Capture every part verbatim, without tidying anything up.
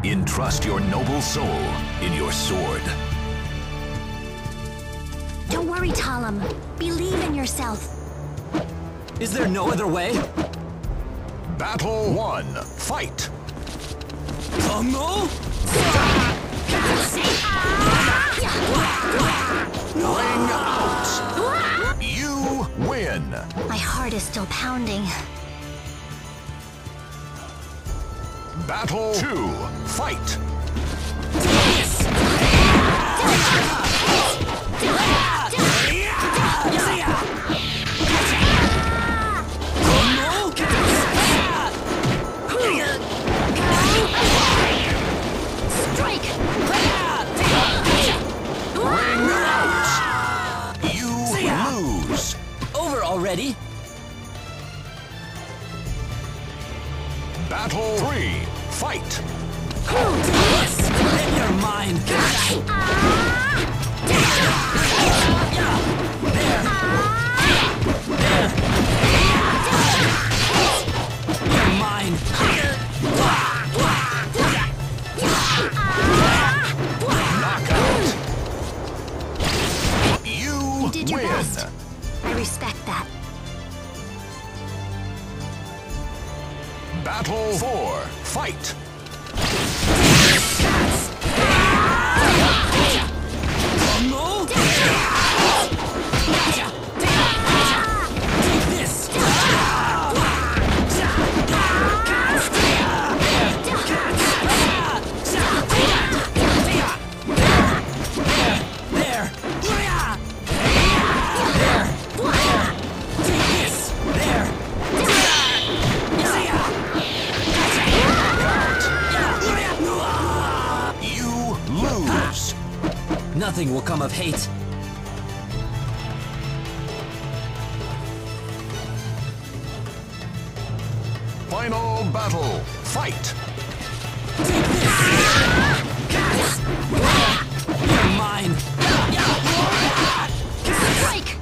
Entrust your noble soul in your sword. Don't worry, Talam. Believe in yourself. Is there no other way? Battle one, fight! Tango? Ring out! You win! My heart is still pounding. Battle two, fight! Strike! Ring out! You lose! Over already? Battle three, fight! In your mind! There! There! Your mind! Knockout! You, You did your win! best. I respect that. Battle four, fight! No! Take this! There! There! Take this! There! You lose! Nothing will come of hate. Final battle, fight! You're mine. Strike!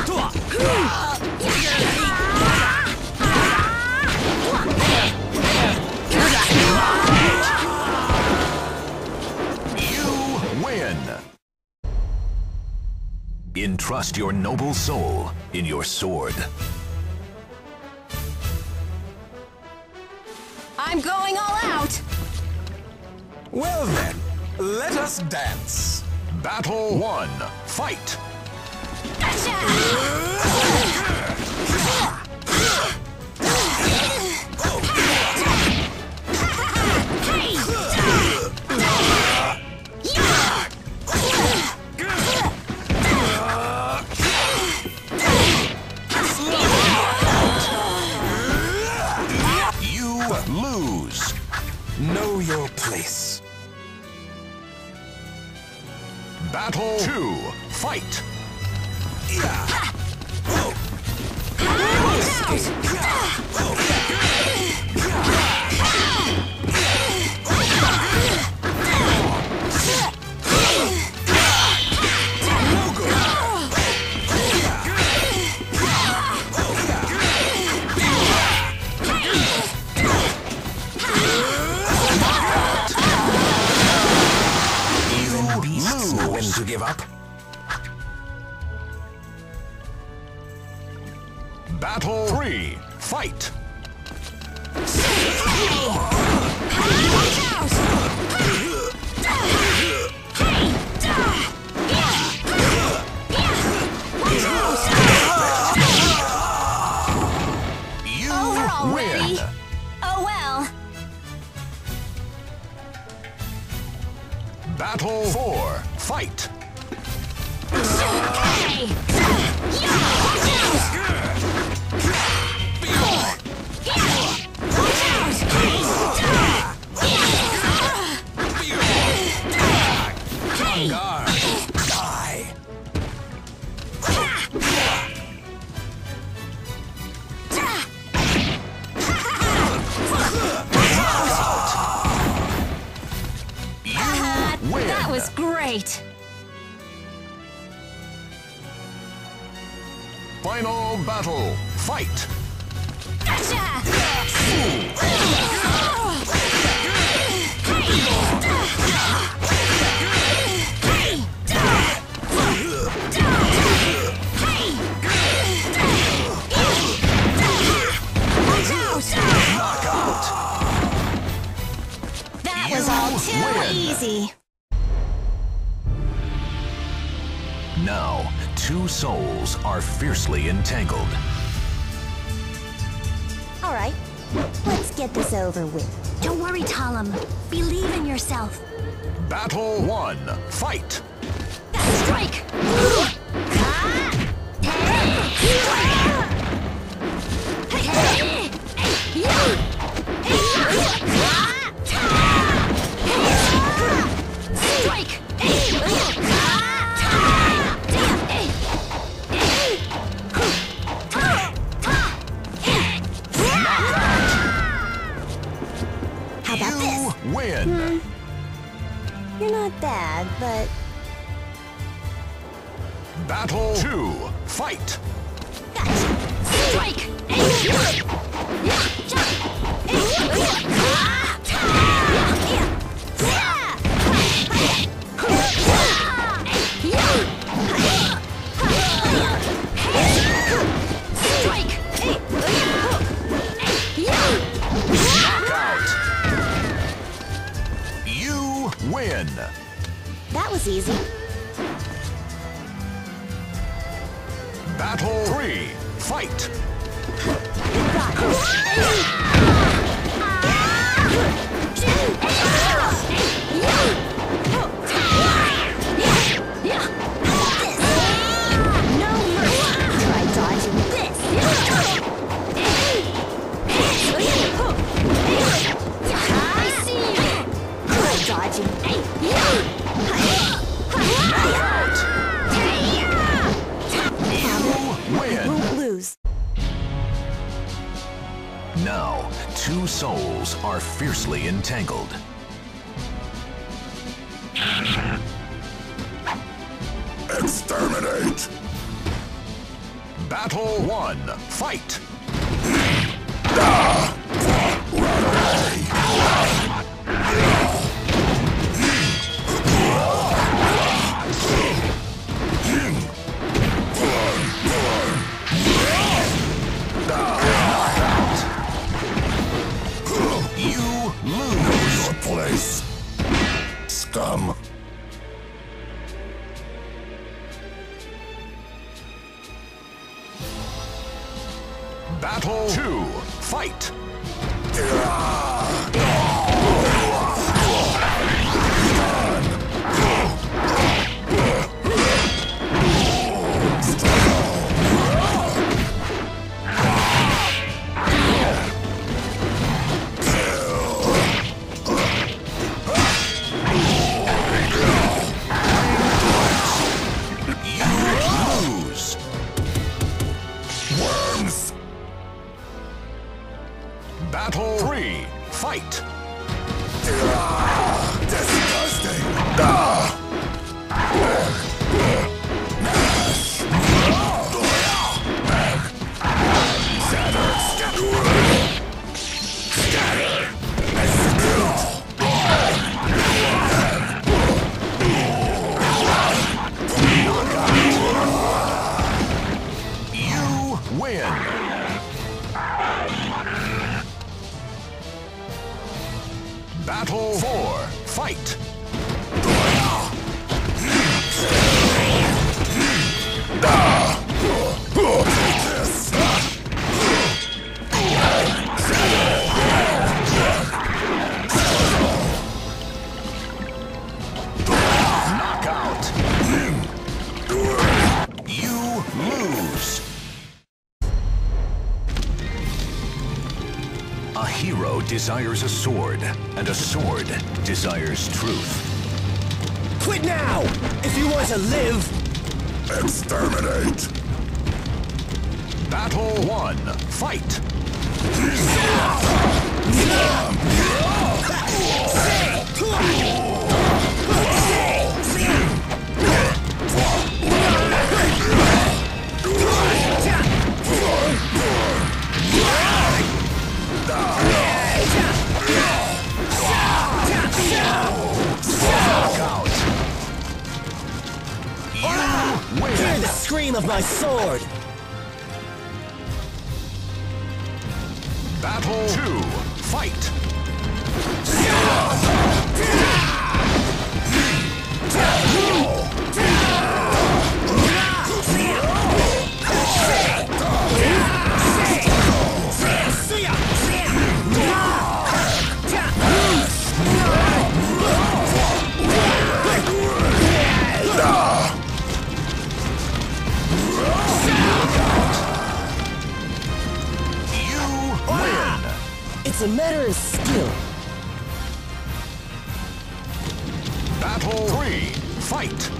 You win! Entrust your noble soul in your sword. I'm going all out! Well then, let us dance. Battle one, fight! You lose! Know your place. Battle two, fight! Even beasts know when to give up. Battle three, fight! You Over already? win! Oh well. Battle four, fight! Hey! On guard. Die. You win! That was great. Final battle, fight! Gotcha! was all too win. easy. Now, two souls are fiercely entangled. All right, let's get this over with. Don't worry, Talam. Believe in yourself. Battle one, fight! Strike! Strike! How about You this? win! Hmm. You're not bad, but... Battle two, fight! Strike! Knockout! You win! That was easy. Battle three, fight! No mercy. Try dodging this. I see you. Try dodging. Knockout! You win! Won't lose. Now, two souls are fiercely entangled. Exterminate! Battle one, fight! You lose! Your place, scum! Battle two, fight! You lose! Worms! Battle three, fight! Disgusting! You win! Battle four, fight! Knockout! You lose! A hero desires a sword, and a sword desires truth. Quit now! If you want to live! Exterminate! Battle one, fight! Knockout! You win! Hear the scream of my sword! Battle two, fight! It's a matter of skill. Battle three, fight!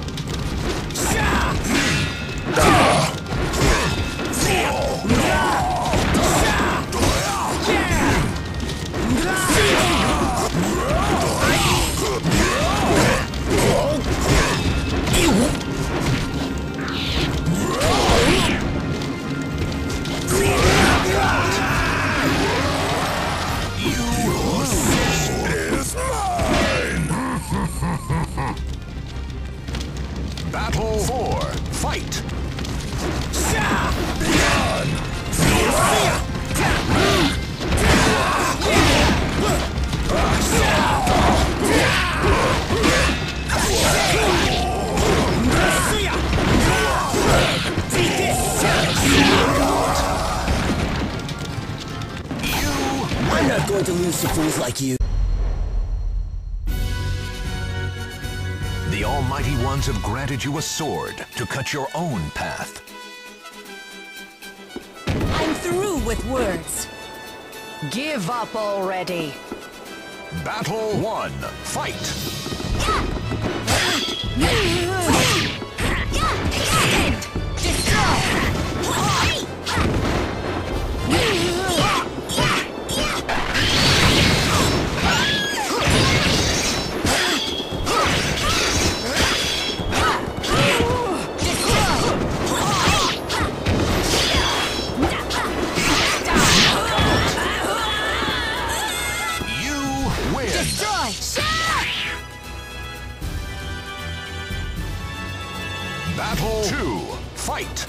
Battle four, fight! I'm not going to lose to fools like you. The Almighty Ones have granted you a sword to cut your own path. I'm through with words. Give up already. Battle one, fight! Battle two, fight!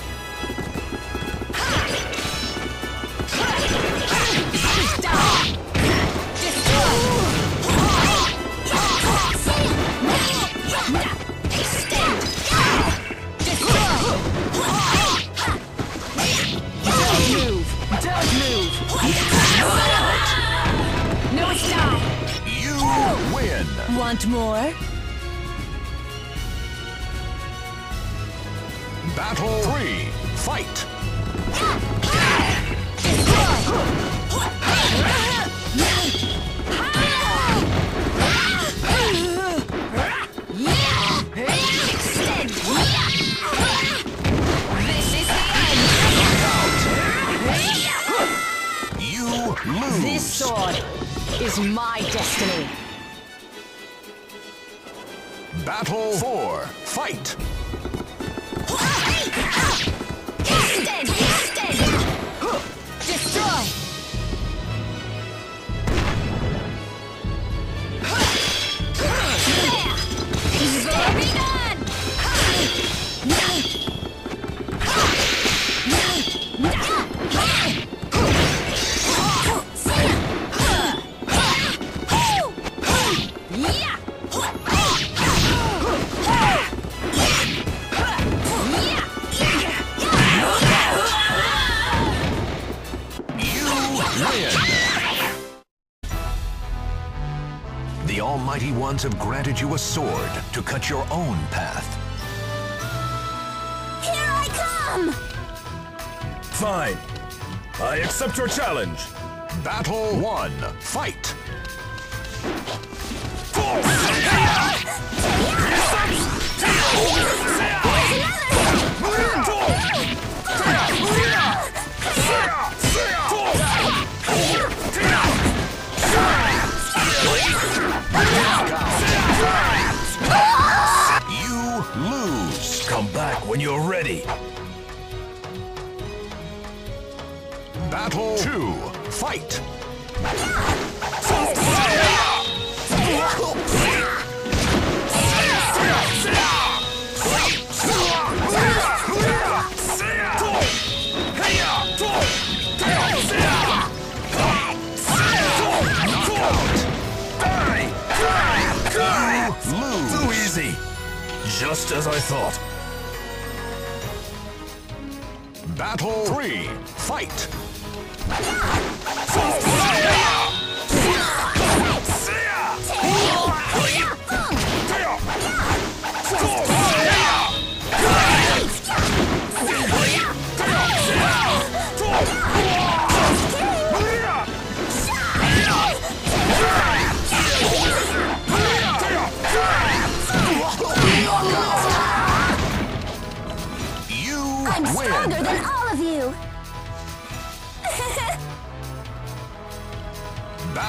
Don't move! Don't move! No, it's not! You win! Want more? Battle three, fight! This is the end! You lose! This sword is my destiny. Battle four, fight! Extend! Extend! Destroy! There! Be done! The Almighty Ones have granted you a sword to cut your own path. Here I come! Fine. I accept your challenge. Battle one, fight! You lose! Come back when you're ready. Battle two, fight! Lose! Too easy. Just as I thought. Battle three, fight!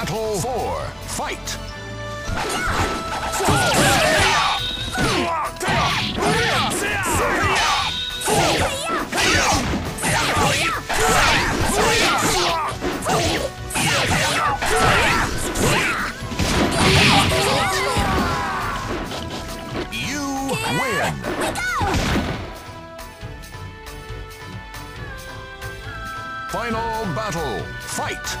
Battle four, fight! You win! Final battle, fight!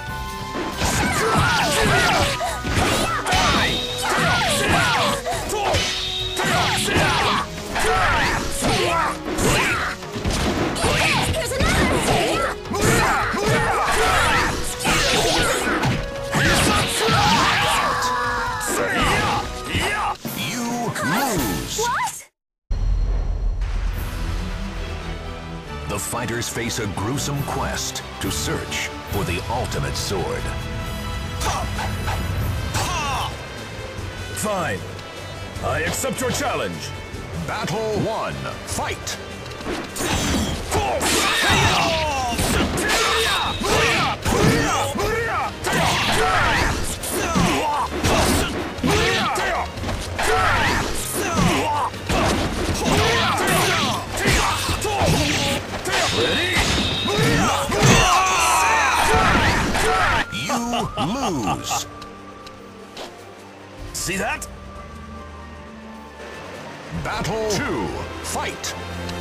Here's another! You lose! What? The fighters face a gruesome quest to search for the ultimate sword. Fine. I accept your challenge. Battle one, fight! You lose! See that? Battle two, fight!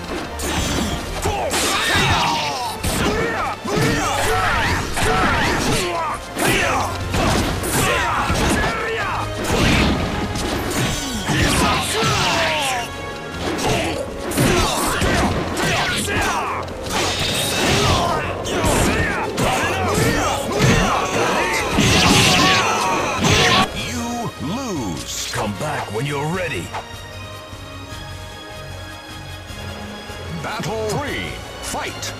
You lose! Come back when you're ready. Battle three, fight!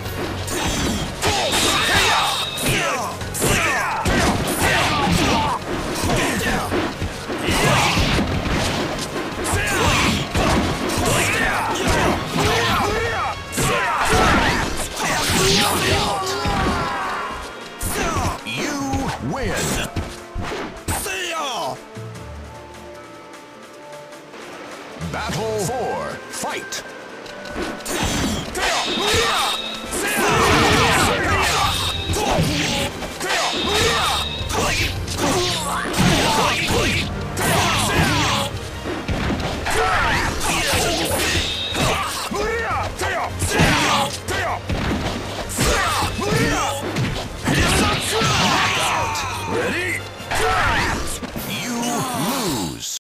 You win! Battle four, fight!